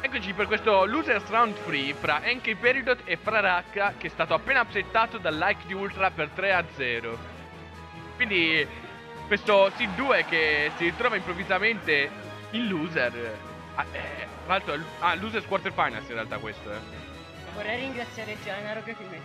Eccoci per questo Losers Round Free fra NK Peridot e Fraracca, che è stato appena upsettato dal like di Ultra per 3-0. Quindi questo Seed 2 che si ritrova improvvisamente in loser. Tra l'altro Losers Quarter Finals in realtà questo. Vorrei ringraziare Gennaro che mi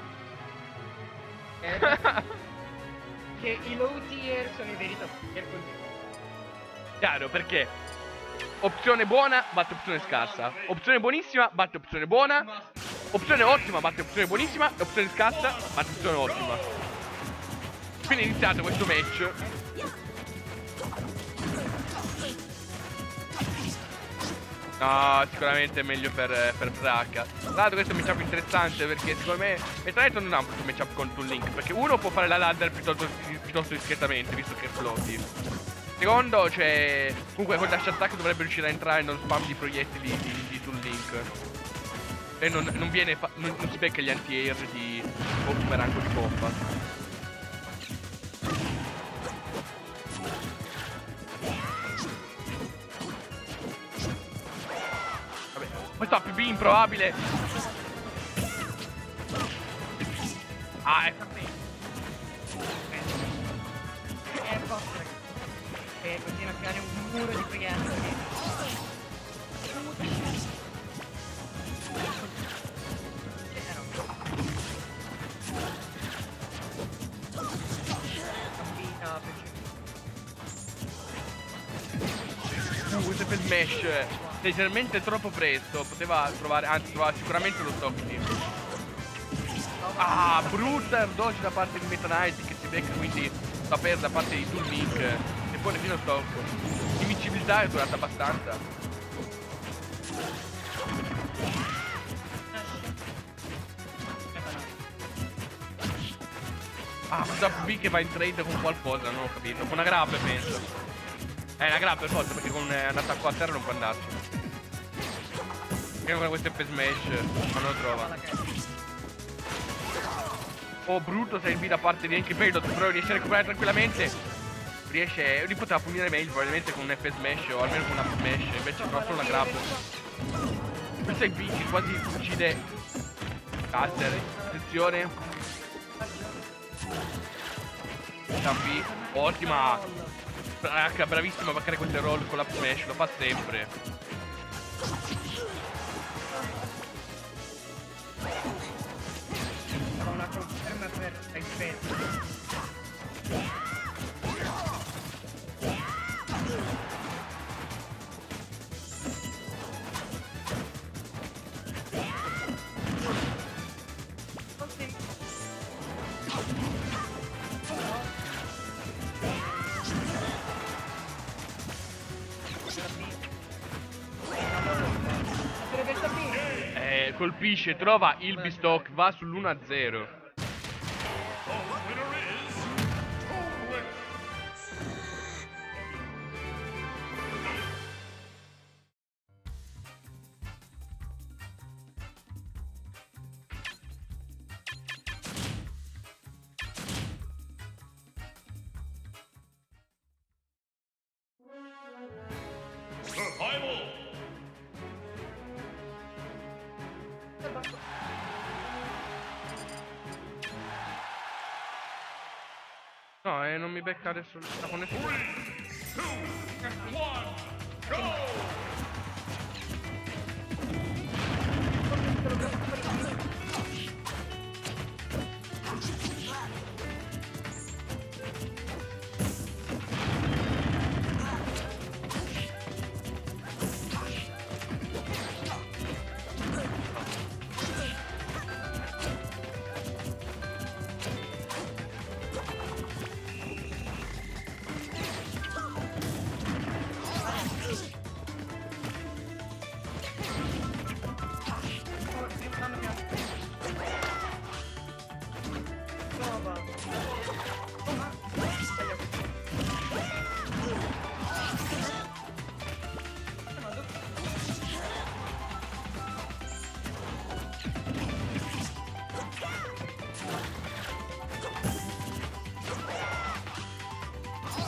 che i low tier sono i veri top tier così. Chiaro, perché opzione buona batte opzione scarsa, opzione buonissima batte opzione buona, opzione ottima batte opzione buonissima e opzione scarsa batte opzione ottima. Quindi è iniziato questo match. No, sicuramente è meglio per Fracca. Tra l'altro questo è un matchup interessante perché secondo me Metaneto non ha un matchup contro un Link, perché uno può fare la ladder piuttosto discretamente, visto che è floaty. Secondo, cioè, comunque con dash attack dovrebbe riuscire a entrare e non spam di proiettili sul Link. E non si becca gli anti-air di rango di bomba. Vabbè, questo APB improbabile. Ah, è forte. E continua a creare un muro di proiettili. Questo per smash leggermente troppo presto. Poteva trovare, anzi trovava sicuramente lo stock team. Ah, brutta dodge da parte di Meta Knight che si becca quindi la perde da parte di Tool Link. E poi fino a stop. L'invincibilità è durata abbastanza. Ah, questo B che va in trade con qualcosa, non ho capito. Con una grab penso. Una grab per forza perché con un attacco a terra non può andarci. Perché con questo F smash ma non lo trova. Oh, brutto se il B da parte di NK Peridot, però riesce a recuperare tranquillamente. Riesce, li poteva punire meglio probabilmente con un F smash o almeno con una smash, invece no, solo una grab. Questo è il B che quasi uccide Caster. Attenzione. Campi, ottima. Bravissimo a baccare queste roll con la smash, lo fa sempre. Una conferma per rispetto. Colpisce, trova il B-Stock, va sull'1-0. No, non mi becca adesso la connessione. 3, 2, 1, go!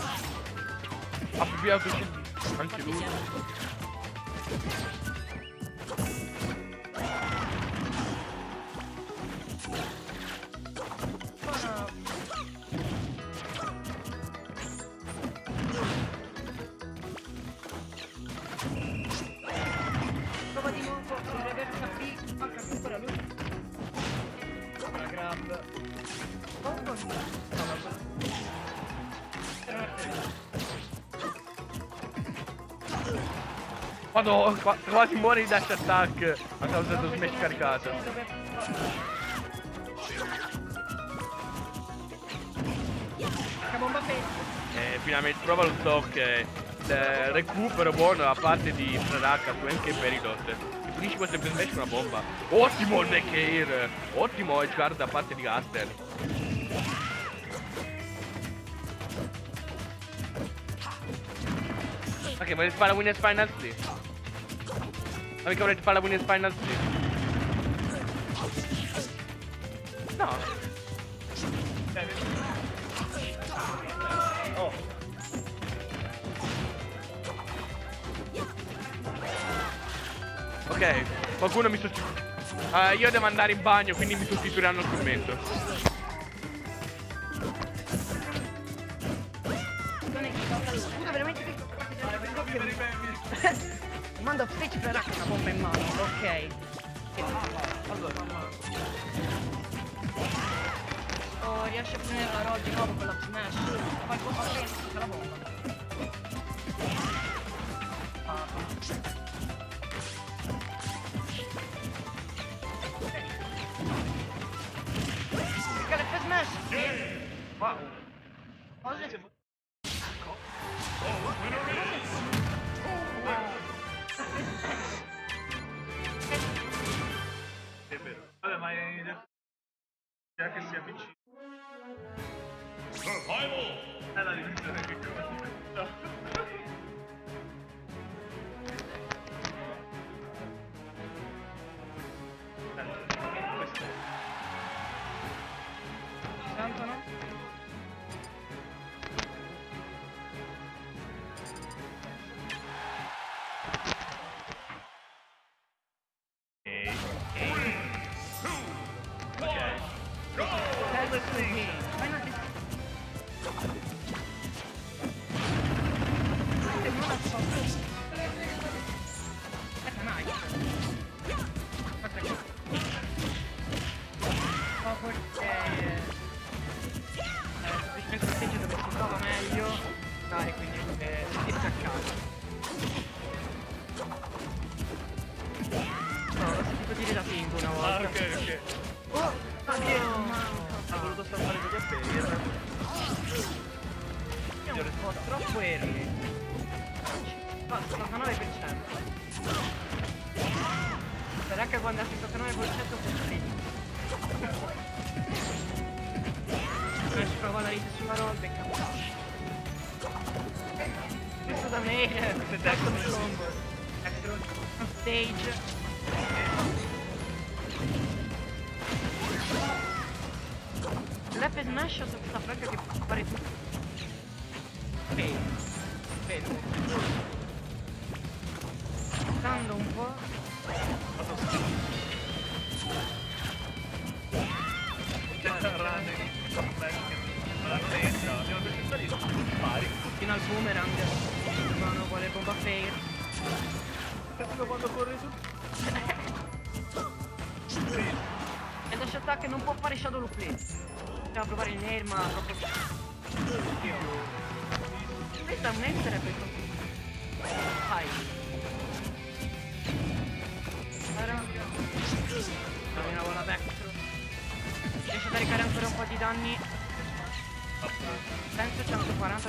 Ha più anche lui. Madonna, quasi muore di dash attack a causa dello smash caricato. La bomba fake. Finalmente prova lo stock. Recupero buono da parte di Fraraka su anche Peridot. E finisci questo smash con una bomba. Ottimo il back air. Ottimo edge guard da parte di Gaster. Ok, volete fare la Winners Finals lì? Ma mica volete fare la Winners Finals lì? No. Oh. Ok, qualcuno mi sostituisce. Io devo andare in bagno, quindi mi sostituiranno sul momento. Scusa veramente che manda stage per racca una bomba in mano, ok. Oh, riesce a prendere la roll di nuovo con la smash. Fa il colpo a tutta la bomba. Perché l'F smash? Wow. Cosa? È vero. Vabbè, ma già che si avvicina. È la divisione che cosa. Tanto no? Troppo early. Basta, 69%. Sarà che quando ha 69% sei felice. Si prova la rete sulla roll, becca. Questo da me è ecco il combo. Stage. L'F smash sta franca che può fare tutto. Fermo. Stando un po'. Fino al boomerang. Mano vuole bomba fair. Quando corre su. E dash attack non può fare shadow loop lì. Deve provare il nair ma troppo. Questa è un essere questo. Vai. Dai una buona backthrow. Riesce a caricare ancora un po' di danni. 140.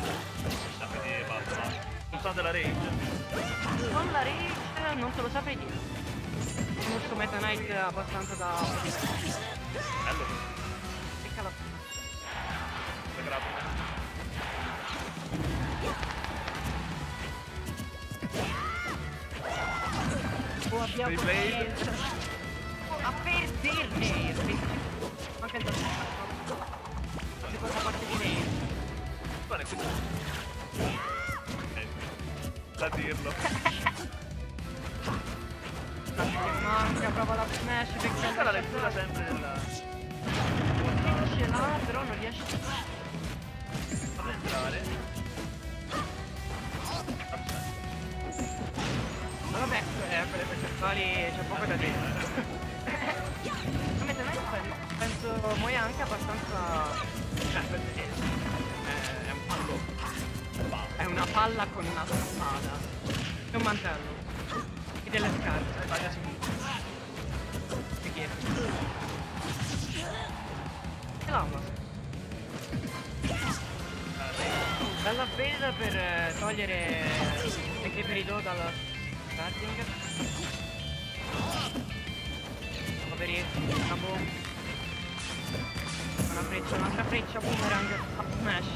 Non so della range. Non la range, non te lo saprei dire. Conosco Meta Knight abbastanza da. Bello. Pecca la oh, abbiamo a perderne. Manca il dato. La seconda parte di lei. Guarda questo. Da dirlo. Manca, prova la smash perché Questa è la lettura sempre della. ce l'ha, però non riesce a entrare. vabbè, per le percentuali c'è poco da dire. Come te ne penso muoia anche abbastanza. È un fallo. È una palla con una spada. È un mantello. delle scarpe. Taglia sinistra. Che chiedo? E l'ama. Bella bella per togliere il preferito dalla starting. Poveri, una bomba. Una freccia, un'altra freccia, boomerang, up smash.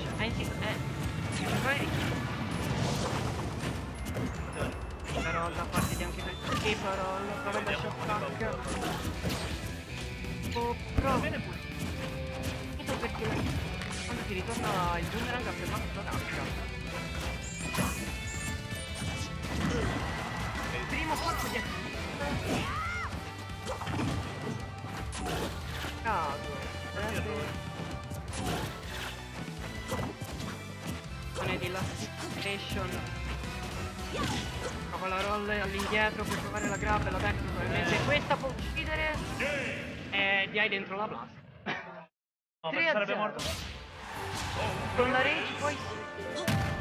Però da parte di anche per che roll, prova da shock attack. Oh, però bene pure. Questo perché quando ti ritorna il boomerang ha fermato l'attacca. Il primo colpo di caso. Di last station. Prova la roll all'indietro per trovare la grab e la back probabilmente questa può uccidere e di hai dentro la blast. No, perché sarebbe morto. Con la rage poi